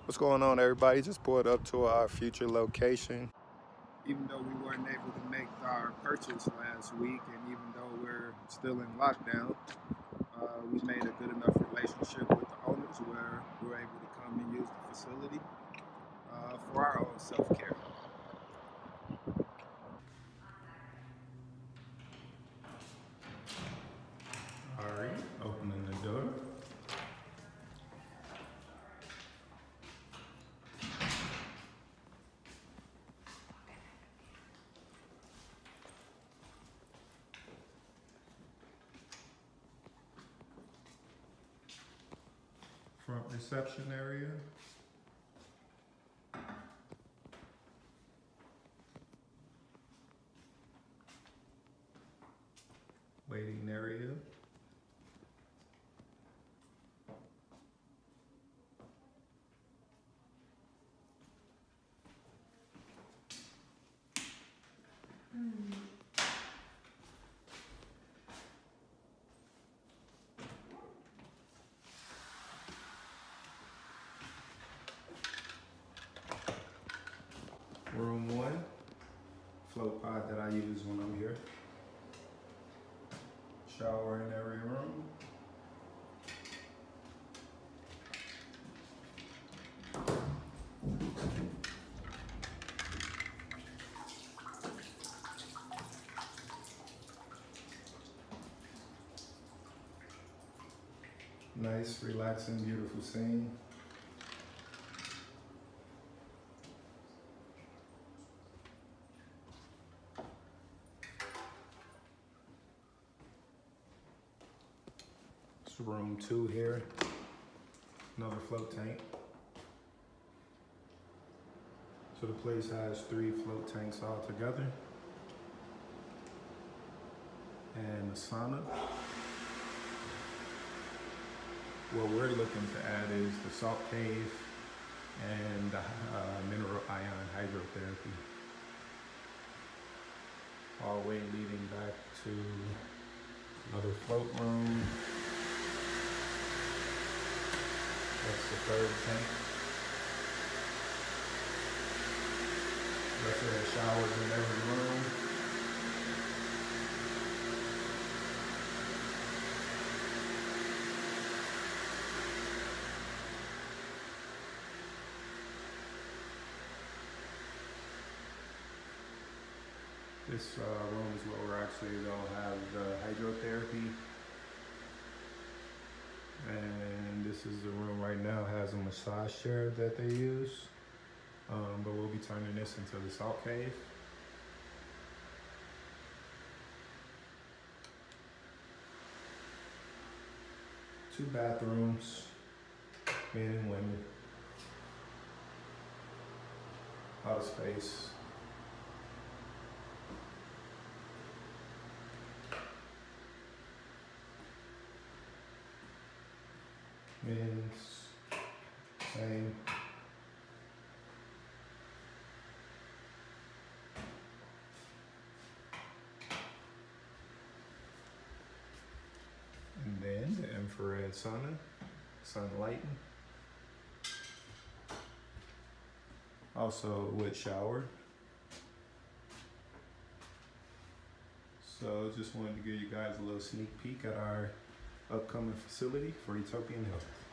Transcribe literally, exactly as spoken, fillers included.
What's going on, everybody? Just pulled up to our future location. Even though we weren't able to make our purchase last week, and even though we're still in lockdown, uh, we made a good enough relationship with the owners where we're able to come and use the facility uh, for our own self-care. All right, opening the door. Front reception area. Waiting area. Room one, float pod that I use when I'm here. Shower in every room. Nice, relaxing, beautiful scene. It's room two here. Another float tank. So the place has three float tanks all together. And a sauna. What we're looking to add is the salt cave and the uh, mineral ion hydrotherapy. Hallway leading back to another float room. That's the third tank. Rest of the showers in every room. This uh, room is where we're actually going to have the hydrotherapy. And this is the room right now, has a massage chair that they use. Um, but we'll be turning this into the salt cave. Two bathrooms, men and women. A lot of space. Men's, same. And then the infrared sauna, Enlightened. Also wood shower. So just wanted to give you guys a little sneak peek at our upcoming facility for Utopian Health.